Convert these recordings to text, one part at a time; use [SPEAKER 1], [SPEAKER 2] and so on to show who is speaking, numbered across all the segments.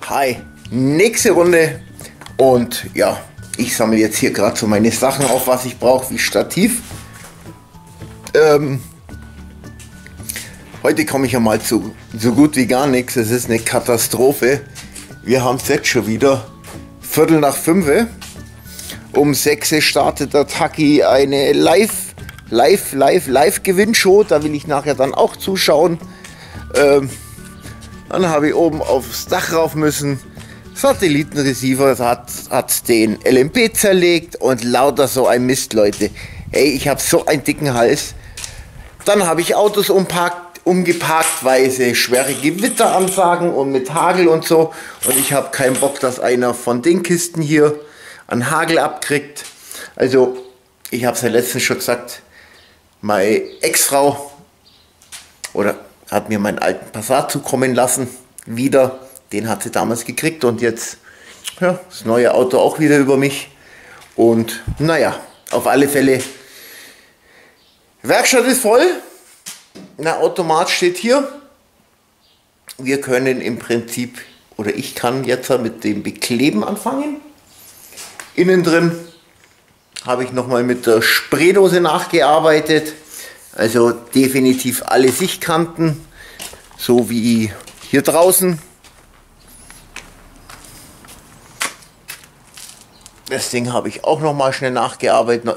[SPEAKER 1] Hi, nächste Runde und ja, ich sammle jetzt hier gerade so meine Sachen auf, was ich brauche, wie Stativ. Heute komme ich ja mal zu so gut wie gar nichts, es ist eine Katastrophe. Wir haben es jetzt schon wieder, 4:45. Um 6 startet der Taki eine Live-Gewinnshow, da will ich nachher dann auch zuschauen. Dann habe ich oben aufs Dach rauf müssen. Satellitenreceiver hat den LMP zerlegt und lauter so ein Mist, Leute. Ey, ich habe so einen dicken Hals. Dann habe ich Autos umgeparkt, weil sie schwere Gewitteransagen und mit Hagel und so. Und ich habe keinen Bock, dass einer von den Kisten hier an Hagel abkriegt. Also, ich habe es ja letztens schon gesagt, meine Ex-Frau hat mir meinen alten Passat zukommen lassen, wieder. Den hat sie damals gekriegt und jetzt, ja, das neue Auto auch wieder über mich. Und naja, auf alle Fälle, Werkstatt ist voll. Der Automat steht hier. Wir können im Prinzip, oder ich kann jetzt mit dem Bekleben anfangen. Innen drin habe ich nochmal mit der Spraydose nachgearbeitet. Also definitiv alle Sichtkanten, so wie hier draußen. Das Ding habe ich auch nochmal schnell nachgearbeitet.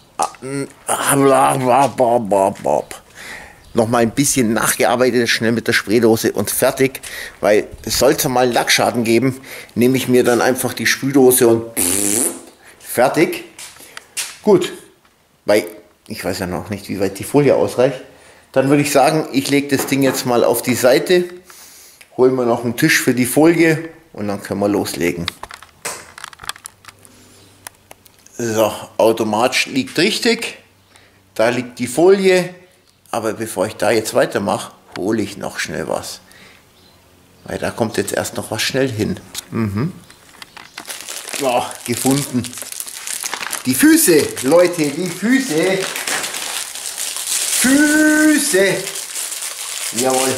[SPEAKER 1] Nochmal ein bisschen nachgearbeitet, schnell mit der Spraydose und fertig. Weil es sollte mal einen Lackschaden geben, nehme ich mir dann einfach die Sprühdose und fertig. Gut, weil ich weiß ja noch nicht, wie weit die Folie ausreicht. Dann würde ich sagen, ich lege das Ding jetzt mal auf die Seite, holen wir noch einen Tisch für die Folie und dann können wir loslegen. So, Automat liegt richtig, da liegt die Folie, aber bevor ich da jetzt weitermache, hole ich noch schnell was. Weil da kommt jetzt erst noch was schnell hin. So, gefunden. Die Füße, Leute, die Füße. Füße. Jawohl.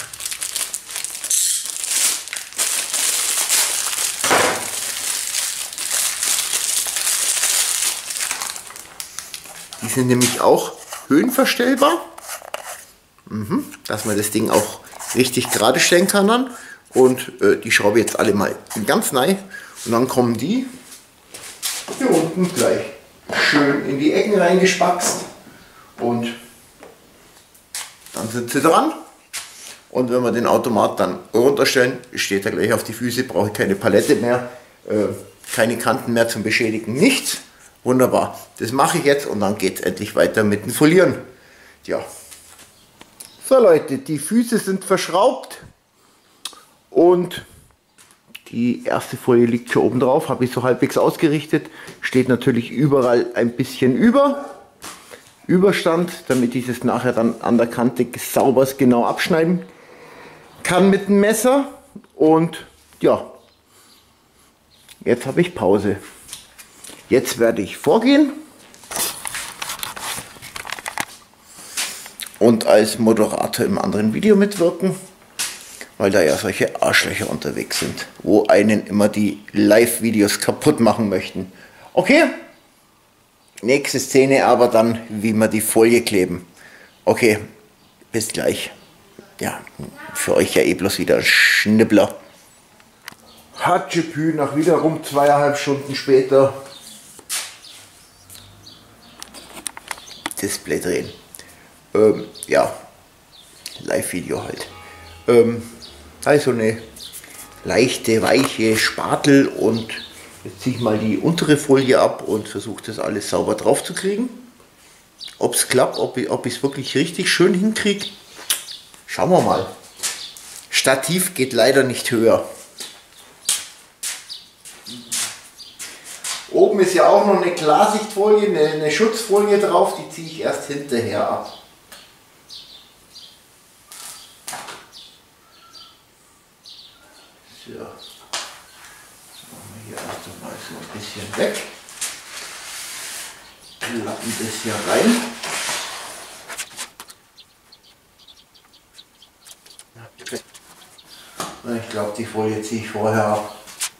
[SPEAKER 1] Die sind nämlich auch höhenverstellbar. Dass man das Ding auch richtig gerade stellen kann dann. Und die schraube jetzt alle mal ganz rein. Und dann kommen die hier unten gleich schön in die Ecken reingespackst und dann sind sie dran. Und wenn wir den Automat dann runterstellen, steht er gleich auf die Füße, brauche ich keine Palette mehr, keine Kanten mehr zum Beschädigen, nichts. Wunderbar, das mache ich jetzt und dann geht es endlich weiter mit dem Folieren. Ja. So Leute, die Füße sind verschraubt und die erste Folie liegt hier oben drauf, habe ich so halbwegs ausgerichtet. Steht natürlich überall ein bisschen Überstand, damit ich es nachher dann an der Kante sauber genau abschneiden kann mit dem Messer. Und ja, jetzt habe ich Pause. Jetzt werde ich vorgehen und als Moderator im anderen Video mitwirken. Weil da ja solche Arschlöcher unterwegs sind, wo einen immer die Live-Videos kaputt machen möchten. Okay, nächste Szene aber dann, wie wir die Folie kleben. Okay, bis gleich. Ja, für euch ja eh bloß wieder ein Schnibbler. Hatschepü, nach wiederum 2,5 Stunden später. Display drehen. Ja, Live-Video halt. Also eine leichte, weiche Spatel und jetzt ziehe ich mal die untere Folie ab und versuche das alles sauber drauf zu kriegen. Ob es klappt, ob ich es wirklich richtig schön hinkriege, schauen wir mal. Stativ geht leider nicht höher. Oben ist ja auch noch eine Klarsichtfolie, eine Schutzfolie drauf, die ziehe ich erst hinterher ab. So, das machen wir hier erst einmal so ein bisschen weg. Klappen das hier rein. Ich glaube, die Folie ziehe ich vorher ab.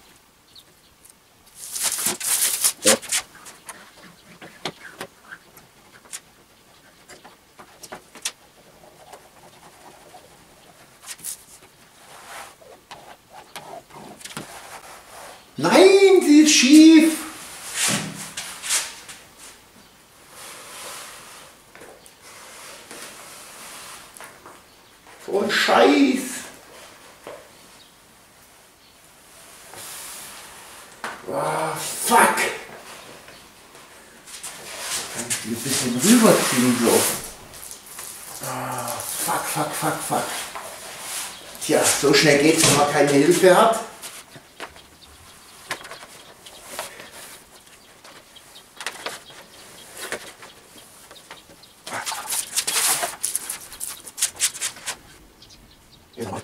[SPEAKER 1] Nein, sie ist schief. So ein Scheiß. Oh, fuck. Kann ich die ein bisschen rüberziehen so. Oh, fuck. Tja, so schnell geht's, wenn man keine Hilfe hat. Genau.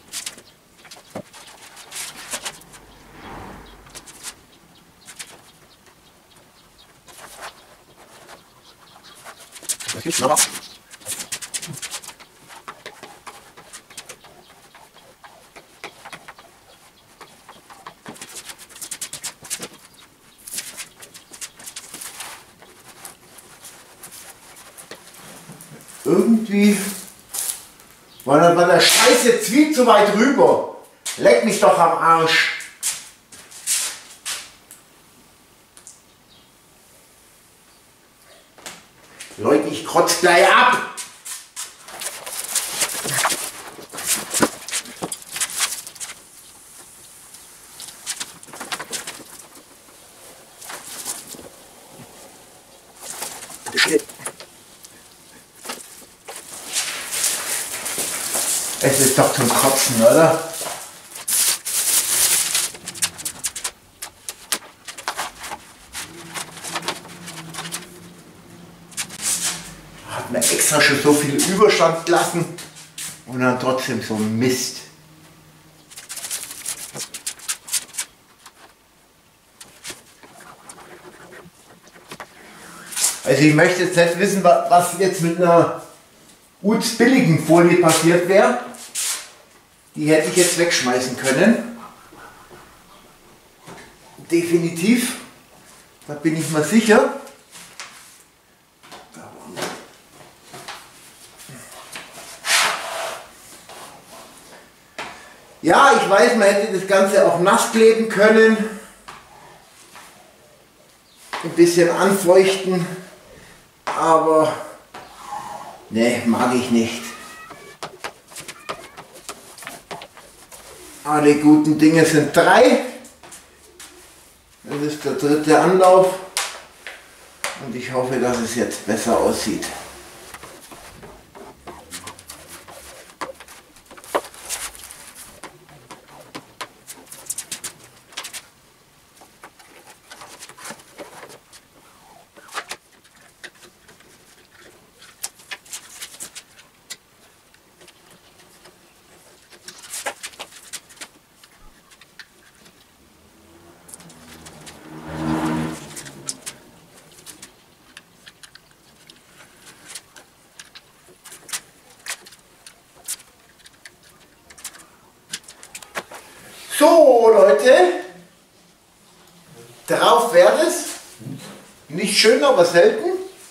[SPEAKER 1] Das geht schneller. Irgendwie war der Scheiß jetzt viel zu weit rüber. Leck mich doch am Arsch. Leute, ich kotze gleich ab. Es ist doch zum Kotzen, oder? Hat mir extra schon so viel Überstand gelassen und dann trotzdem so Mist. Also ich möchte jetzt nicht wissen, was jetzt mit einer gut billigen Folie passiert wäre. Die hätte ich jetzt wegschmeißen können. Definitiv. Da bin ich mir sicher. Ja, ich weiß, man hätte das Ganze auch nass kleben können. Ein bisschen anfeuchten. Aber ne, mag ich nicht. Alle guten Dinge sind 3. Das ist der 3. Anlauf. Und ich hoffe, dass es jetzt besser aussieht. So Leute, drauf wäre es. Nicht schön, aber selten.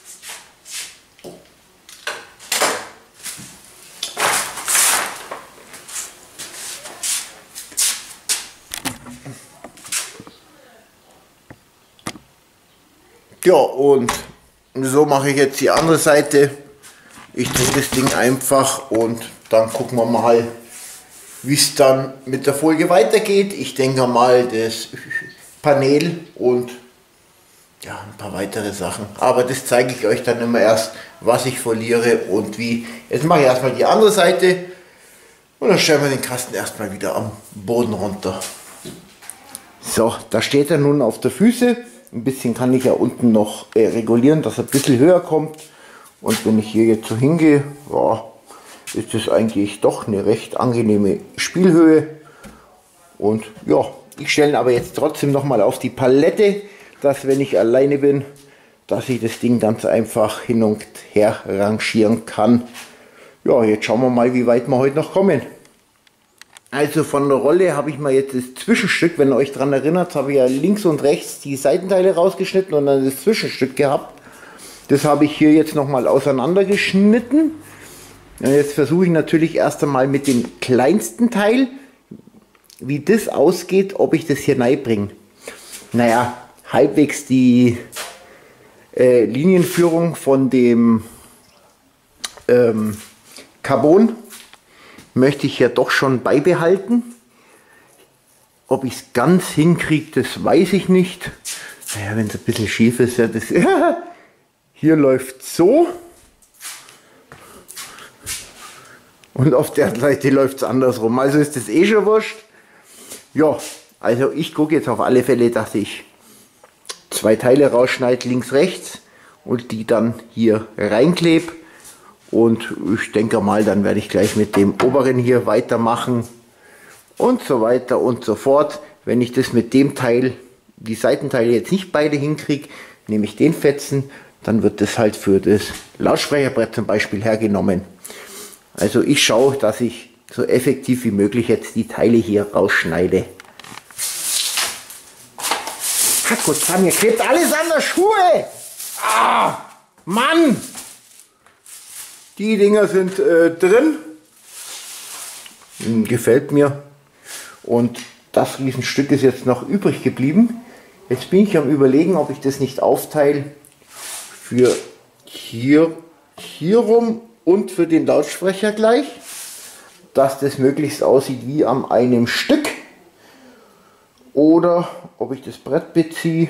[SPEAKER 1] Ja, und so mache ich jetzt die andere Seite. Ich drehe das Ding einfach und dann gucken wir mal, wie es dann mit der Folie weitergeht. Ich denke mal das Panel und ja, ein paar weitere Sachen. Aber das zeige ich euch dann immer erst, was ich foliere und wie. Jetzt mache ich erstmal die andere Seite und dann stellen wir den Kasten erstmal wieder am Boden runter. So, da steht er nun auf der Füße. Ein bisschen kann ich ja unten noch regulieren, dass er ein bisschen höher kommt. Und wenn ich hier jetzt so hingehe, ja, ist es eigentlich doch eine recht angenehme Spielhöhe. Und ja, ich stelle ihn aber jetzt trotzdem noch mal auf die Palette, dass wenn ich alleine bin, dass ich das Ding ganz einfach hin und her rangieren kann. Ja, jetzt schauen wir mal, wie weit wir heute noch kommen. Also von der Rolle habe ich mal jetzt das Zwischenstück, wenn ihr euch daran erinnert, habe ich ja links und rechts die Seitenteile rausgeschnitten und dann das Zwischenstück gehabt. Das habe ich hier jetzt nochmal auseinandergeschnitten. Und jetzt versuche ich natürlich erst einmal mit dem kleinsten Teil, wie das ausgeht, ob ich das hier reinbringe. Naja, halbwegs die Linienführung von dem Carbon möchte ich ja doch schon beibehalten. Ob ich es ganz hinkriege, das weiß ich nicht. Naja, wenn es ein bisschen schief ist, ja, das hier läuft so. Und auf der Seite läuft es andersrum. Also ist das eh schon wurscht. Ja, also ich gucke jetzt auf alle Fälle, dass ich 2 Teile rausschneide, links, rechts. Und die dann hier reinklebe. Und ich denke mal, dann werde ich gleich mit dem oberen hier weitermachen. Und so weiter und so fort. Wenn ich das mit dem Teil, die Seitenteile jetzt nicht beide hinkriege, nehme ich den Fetzen. Dann wird das halt für das Lautsprecherbrett zum Beispiel hergenommen. Also ich schaue, dass ich so effektiv wie möglich jetzt die Teile hier rausschneide. Hackgott, mir klebt alles an der Schuhe! Ah, Mann! Die Dinger sind drin. Gefällt mir. Und das Riesenstück ist jetzt noch übrig geblieben. Jetzt bin ich am Überlegen, ob ich das nicht aufteile für hier rum und für den Lautsprecher gleich, dass das möglichst aussieht wie an einem Stück. Oder ob ich das Brett beziehe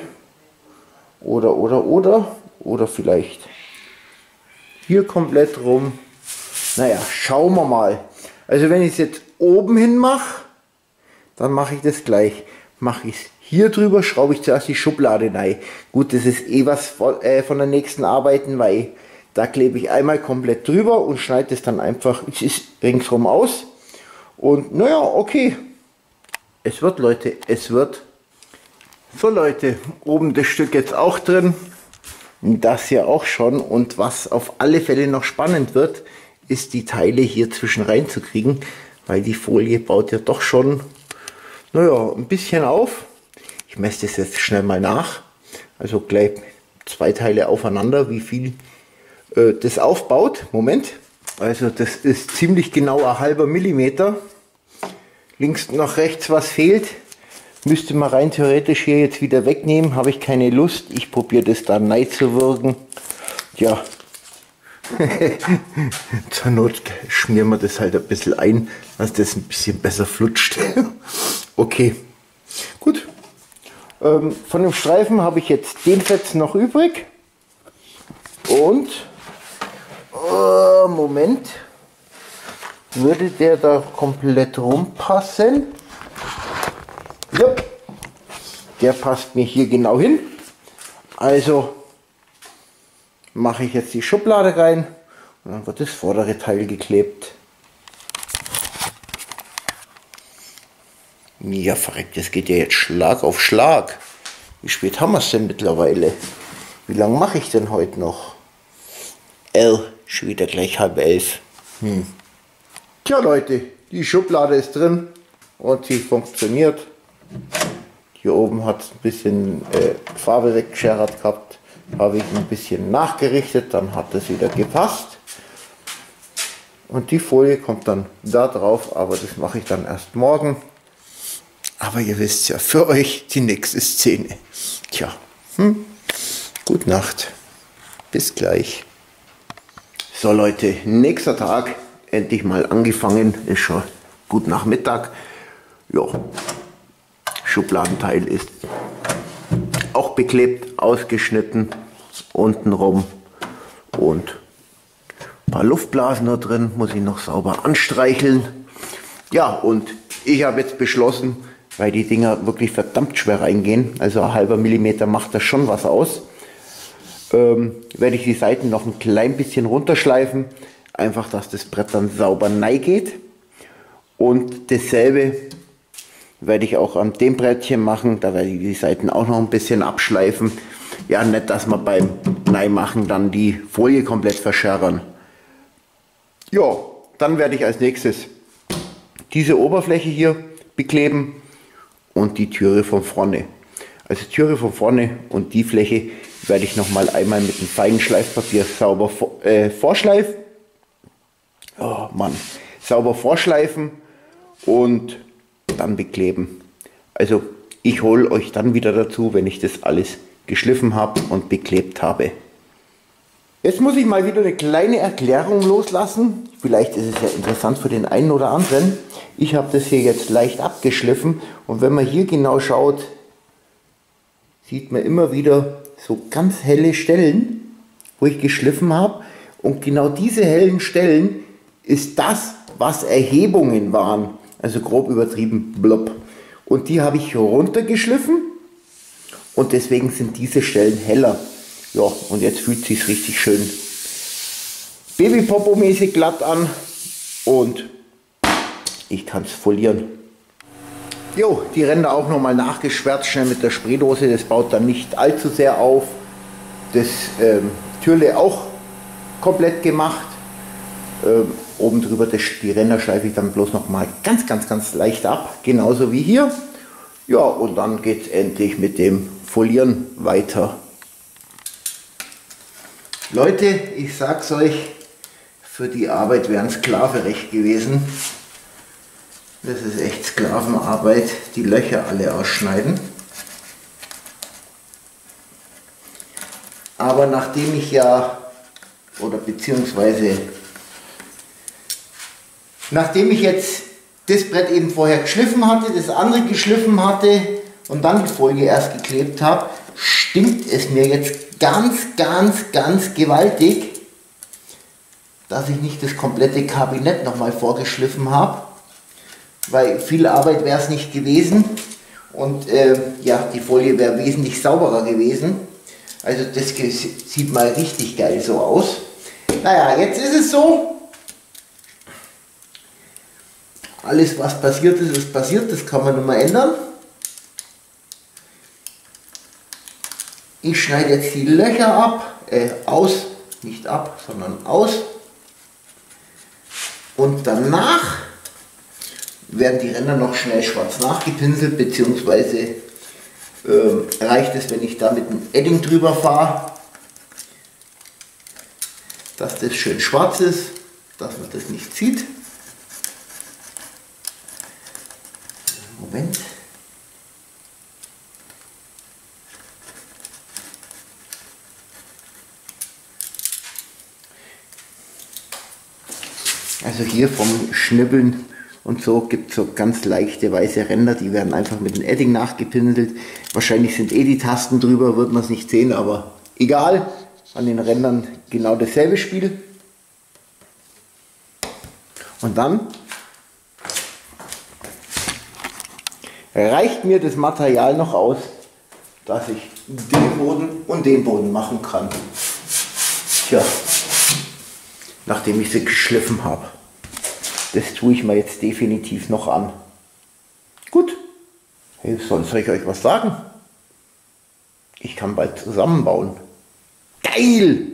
[SPEAKER 1] oder vielleicht hier komplett rum. Naja, schauen wir mal. Also wenn ich es jetzt oben hin mache, dann mache ich das gleich. Mache ich es hier drüber, schraube ich zuerst die Schublade rein. Gut, das ist eh was von der nächsten Arbeiten, weil da klebe ich einmal komplett drüber und schneide es dann einfach ringsrum aus. Und naja, okay. Es wird, Leute, es wird. So Leute, oben das Stück jetzt auch drin. Das hier auch schon. Und was auf alle Fälle noch spannend wird, ist die Teile hier zwischen rein zu kriegen, weil die Folie baut ja doch schon, naja, ein bisschen auf. Ich messe das jetzt schnell mal nach. Also gleich 2 Teile aufeinander, wie viel das aufbaut. Moment. Also das ist ziemlich genau 1/2 Millimeter. Links nach rechts was fehlt. Müsste man rein theoretisch hier jetzt wieder wegnehmen. Habe ich keine Lust. Ich probiere das da rein zu würgen. Ja. Zur Not schmieren wir das halt ein bisschen ein, dass das ein bisschen besser flutscht. Okay. Gut. Von dem Streifen habe ich jetzt den Fetzen noch übrig. Und Moment. Würde der da komplett rumpassen? Ja, der passt mir hier genau hin. Also mache ich jetzt die Schublade rein und dann wird das vordere Teil geklebt. Ja, verreckt, das geht ja jetzt Schlag auf Schlag. Wie spät haben wir es denn mittlerweile? Wie lange mache ich denn heute noch? Schon wieder gleich 10:30. Tja Leute, die Schublade ist drin und sie funktioniert. Hier oben hat es ein bisschen Farbe weggeschert gehabt. Habe ich ein bisschen nachgerichtet, dann hat es wieder gepasst. Und die Folie kommt dann da drauf, aber das mache ich dann erst morgen. Aber ihr wisst ja, für euch die nächste Szene. Tja, gute Nacht. Bis gleich. So Leute, nächster Tag. Endlich mal angefangen. Ist schon gut Nachmittag. Ja, Schubladenteil ist auch beklebt, ausgeschnitten. Untenrum. Und ein paar Luftblasen da drin. Muss ich noch sauber anstreicheln. Ja, und ich habe jetzt beschlossen, weil die Dinger wirklich verdammt schwer reingehen, also 1/2 Millimeter macht das schon was aus, werde ich die Seiten noch ein klein bisschen runterschleifen, einfach, dass das Brett dann sauber rein geht. Und dasselbe werde ich auch an dem Brettchen machen, da werde ich die Seiten auch noch ein bisschen abschleifen. Ja, nicht, dass wir beim Neimachen dann die Folie komplett verschärern. Ja, dann werde ich als nächstes diese Oberfläche hier bekleben und die Türe von vorne. Also Türe von vorne und die Fläche werde ich nochmal einmal mit dem feinen Schleifpapier sauber vorschleifen. Oh Mann, sauber vorschleifen und dann bekleben. Also ich hole euch dann wieder dazu, wenn ich das alles geschliffen habe und beklebt habe. Jetzt muss ich mal wieder eine kleine Erklärung loslassen. Vielleicht ist es ja interessant für den einen oder anderen. Ich habe das hier jetzt leicht abgeschliffen und wenn man hier genau schaut, sieht man immer wieder so ganz helle Stellen, wo ich geschliffen habe. Und genau diese hellen Stellen ist das, was Erhebungen waren. Also grob übertrieben, blob. Und die habe ich runtergeschliffen und deswegen sind diese Stellen heller. Ja, und jetzt fühlt es sich richtig schön Babypopo-mäßig glatt an und ich kann es folieren. Jo, die Ränder auch nochmal nachgeschwärzt, schnell mit der Spraydose, das baut dann nicht allzu sehr auf. Das Türle auch komplett gemacht. Oben drüber die Ränder schleife ich dann bloß nochmal ganz leicht ab, genauso wie hier. Ja, und dann geht es endlich mit dem Folieren weiter. Leute, ich sag's euch, für die Arbeit wäre ein Sklave recht gewesen. Das ist echt Sklavenarbeit, die Löcher alle ausschneiden. Aber nachdem ich ja, oder beziehungsweise, nachdem ich jetzt das Brett eben vorher geschliffen hatte, das andere geschliffen hatte und dann die Folie erst geklebt habe, stinkt es mir jetzt ganz gewaltig, dass ich nicht das komplette Kabinett nochmal vorgeschliffen habe, weil viel Arbeit wäre es nicht gewesen und ja, die Folie wäre wesentlich sauberer gewesen. Also das sieht mal richtig geil so aus. Naja, jetzt ist es so, alles was passiert ist, ist passiert, das kann man nicht mehr ändern. Ich schneide jetzt die Löcher ab, aus, nicht ab, sondern aus. Und danach werden die Ränder noch schnell schwarz nachgepinselt, beziehungsweise reicht es, wenn ich da mit dem Edding drüber fahre, dass das schön schwarz ist, dass man das nicht sieht. Moment. Also hier vom Schnibbeln und so gibt es so ganz leichte weiße Ränder, die werden einfach mit dem Edding nachgepinselt. Wahrscheinlich sind die Tasten drüber, wird man es nicht sehen, aber egal. An den Rändern genau dasselbe Spiel. Und dann reicht mir das Material noch aus, dass ich den Boden und den Boden machen kann. Tja, nachdem ich sie geschliffen habe. Das tue ich mir jetzt definitiv noch an. Gut, hey, sonst soll ich euch was sagen? Ich kann bald zusammenbauen. Geil!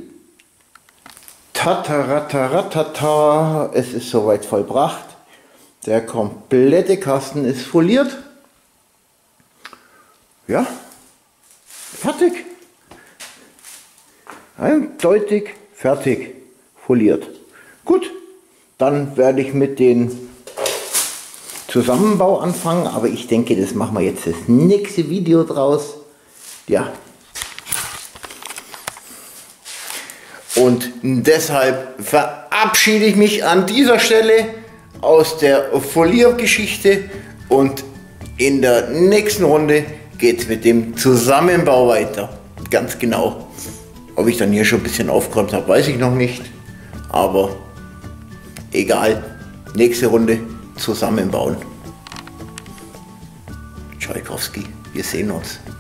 [SPEAKER 1] Tataratatata, es ist soweit vollbracht. Der komplette Kasten ist foliert. Ja, fertig. Eindeutig fertig foliert. Gut, dann werde ich mit dem Zusammenbau anfangen, aber ich denke, das machen wir jetzt das nächste Video draus. Ja. Und deshalb verabschiede ich mich an dieser Stelle aus der Foliergeschichte und in der nächsten Runde geht es mit dem Zusammenbau weiter. Ganz genau. Ob ich dann hier schon ein bisschen aufgeräumt habe, weiß ich noch nicht. Aber egal. Nächste Runde zusammenbauen. Tschaikowski, wir sehen uns.